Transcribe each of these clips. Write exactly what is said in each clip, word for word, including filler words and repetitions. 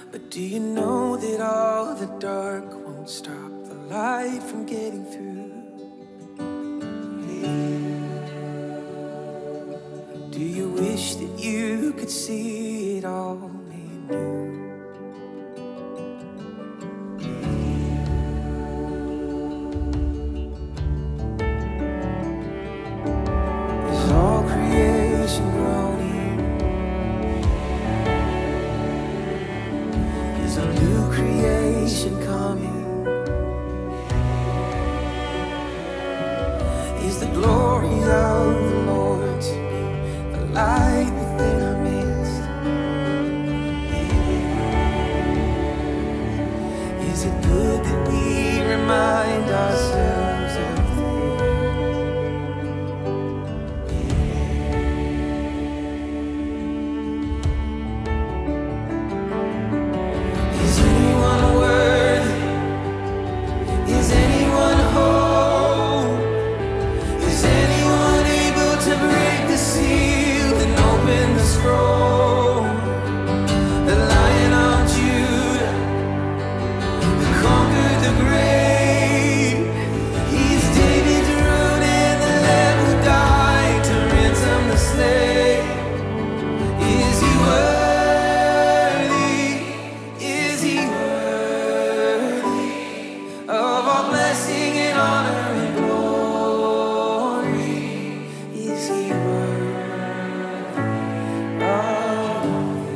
But do you know that all the dark won't stop the light from getting through? Do you wish that you could see it all made new? Is all creation groaning? Is a new creation coming? Is the glory of the Lord to be the light within our midst? Is it good that we remind ourselves of Is anyone worthy? Is anyone whole? Is anyone able to break the seal and open the scroll? The Lion of Judah, who conquered the grave. He's David's root and the Lamb who died to ransom the slave. Is he worthy? Is he worthy of all blessing and honor and glory? Is he worthy of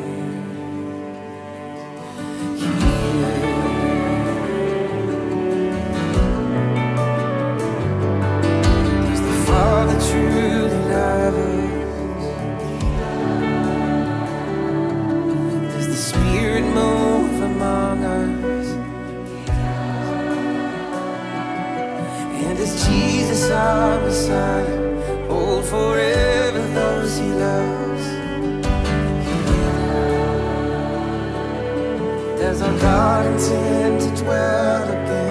Does the Father truly love us? Does the Spirit move among us? And does Jesus, our Messiah, hold forever those he loves? Does our God intend to dwell again?